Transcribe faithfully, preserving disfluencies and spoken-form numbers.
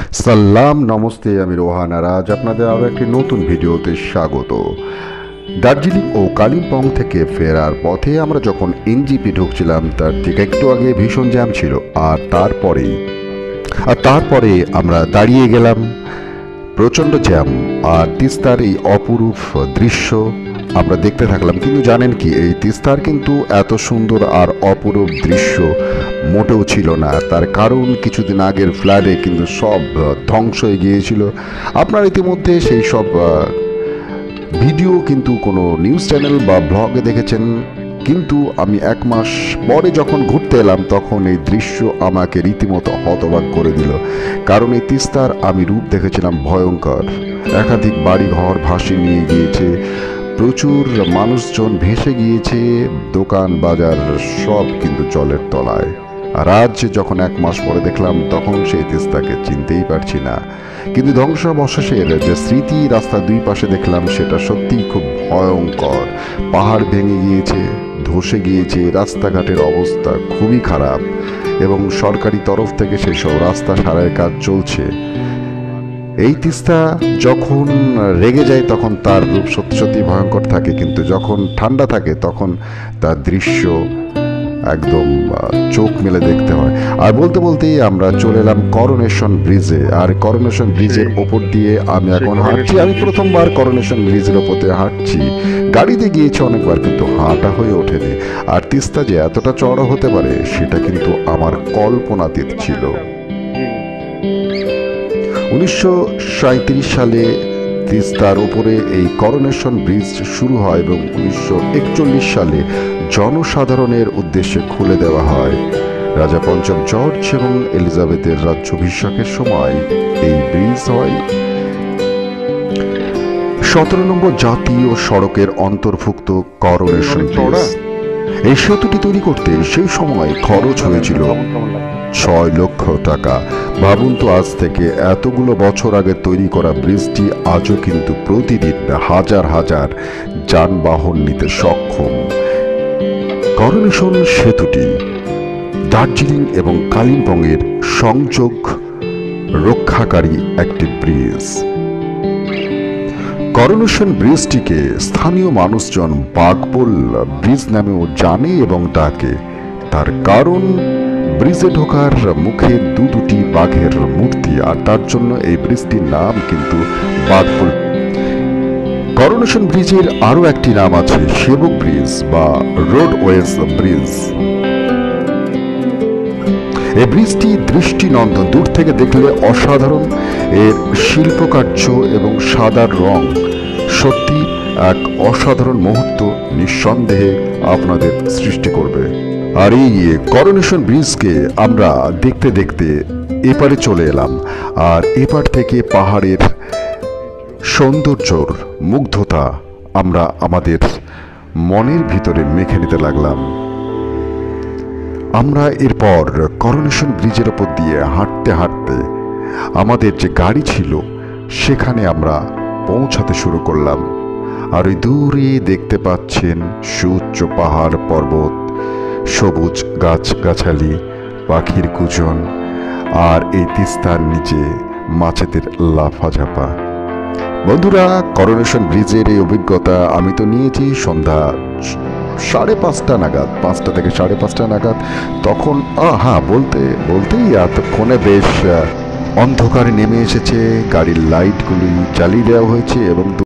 সালাম নমস্তে, আমি রোহান আর আজ আপনাদের আরও একটি নতুন ভিডিওতে স্বাগত। দার্জিলিং ও কালিম্পং থেকে ফেরার পথে আমরা যখন এনজিপি ঢুকছিলাম তার ঠিক একটু আগে ভীষণ জ্যাম ছিল, আর তারপরেই আর তারপরে আমরা দাঁড়িয়ে গেলাম। প্রচণ্ড জ্যাম আর তিস্তার এই অপরূপ দৃশ্য আমরা দেখতে থাকলাম। কিন্তু জানেন কি, এই তিস্তার কিন্তু এত সুন্দর আর অপরূপ দৃশ্য মোটেও ছিল না। তার কারণ কিছুদিন আগের ফ্লাডে কিন্তু সব ধ্বংস হয়ে গিয়েছিল। আপনারা ইতিমধ্যে সেই সব ভিডিও কিন্তু কোনো নিউজ চ্যানেল বা ব্লগে দেখেছেন, কিন্তু আমি এক মাস পরে যখন ঘুরতে এলাম তখন এই দৃশ্য আমাকে রীতিমতো হতবাক করে দিল। কারণ এই তিস্তার আমি রূপ দেখেছিলাম ভয়ঙ্কর। একাধিক বাড়ি ঘর ভাসিয়ে নিয়ে গিয়েছে, প্রচুর মানুষজন ভেসে গিয়েছে, দোকান বাজার সব কিন্তু জলের তলায়। আর আজ যখন এক মাস পরে দেখলাম তখন সেই তিস্তাকে চিনতেই পারছি না। কিন্তু ধ্বংসাবশেষের যে স্মৃতি রাস্তার দুই পাশে দেখলাম সেটা সত্যিই খুব ভয়ঙ্কর। পাহাড় ভেঙে গিয়েছে, ধসে গিয়েছে, রাস্তাঘাটের অবস্থা খুবই খারাপ এবং সরকারি তরফ থেকে সেই সব রাস্তা সারাইয়ের কাজ চলছে। এই তিস্তা যখন রেগে যায় তখন তার রূপ সত্যি সত্যি ভয়ঙ্কর থাকে, কিন্তু যখন ঠান্ডা থাকে তখন তার দৃশ্য একদম চোখ মেলে দেখতে হয়। আর বলতে বলতেই আমরা চলে এলাম করোনেশন ব্রিজে। আর করোনেশন ব্রিজের ওপর দিয়ে আমি এখন হাঁটছি। আমি প্রথমবার করোনেশন ব্রিজের ওপর দিয়ে হাঁটছি। গাড়িতে গিয়েছি অনেকবার, কিন্তু হাঁটা হয়ে ওঠেনি। আর তিস্তা যে এতটা চড়া হতে পারে সেটা কিন্তু আমার কল্পনাতীত ছিল। উনিশশো সাঁইত্রিশ সালে তিস্তার উপরে এই করোনেশন ব্রিজ শুরু হয় এবং উনিশশো একচল্লিশ সালে জনসাধারণের উদ্দেশ্যে খুলে দেওয়া হয়। রাজা পঞ্চম জর্জ এবং এলিজাবেথের রাজ্যাভিষেকের সময় এই ব্রিজ হয়। সতেরো নম্বর জাতীয় সড়কের অন্তর্ভুক্ত করোনেশন ব্রিজ। এই সেতুটি তৈরি করতে সেই সময় খরচ হয়েছিল ছয় লক্ষ টাকা। ভাবুন তো, আজ থেকে এতগুলো বছর আগে তৈরি করা ব্রিজটি আজও কিন্তু প্রতিদিন হাজার হাজার যানবাহন নিতে সক্ষম। করোনেশন সেতুটি দার্জিলিং এবং কালিম্পংয়ের সংযোগ রক্ষাকারী একটি ব্রিজ। করোনেশন ব্রিজটিকে স্থানীয় মানুষজন বাঘবোল ব্রিজ নামেও জানে এবং ডাকে। তার কারণ ব্রিজে ঢোকার মুখে দু দুটি বাঘের মূর্তি, আর তার জন্য এই ব্রিজটির নাম কিন্তু বাঘবোল। করোনেশন ব্রিজের আরও একটি নাম আছে সেবক ব্রিজ বা রোডওয়েজ ব্রিজ। এই ব্রিজটি দৃষ্টিনন্দন, দূর থেকে দেখলে অসাধারণ। এর শিল্পকার্য এবং সাদার রং সত্যি এক অসাধারণ মুহূর্ত নিঃসন্দেহে আপনাদের সৃষ্টি করবে। আর এই করোনেশন ব্রিজকে আমরা দেখতে দেখতে এপারে চলে এলাম, আর এপার থেকে পাহাড়ের সৌন্দর্যর মুগ্ধতা আমরা আমাদের মনের ভিতরে মেখে নিতে লাগলাম। আমরা এরপর করোনেশন ব্রিজের ওপর দিয়ে হাঁটতে হাঁটতে আমাদের যে গাড়ি ছিল সেখানে আমরা পৌঁছাতে শুরু করলাম। আর ওই দূরে দেখতে পাচ্ছেন সুউচ্চ পাহাড় পর্বত, সবুজ গাছগাছালি, পাখির কুজন, আর এই তিস্তার নিচে মাছেদের লাফাঝাপা। বন্ধুরা, করোনেশন ব্রিজের এই অভিজ্ঞতা আমি তো নিয়েছি সন্ধ্যা সাড়ে পাঁচটা নাগাদ, পাঁচটা থেকে সাড়ে পাঁচটা নাগাদ। তখন হ্যাঁ বলতে বলতেই এতক্ষণে বেশ অন্ধকারে নেমে এসেছে, গাড়ির লাইটগুলি জ্বালিয়ে দেওয়া হয়েছে এবং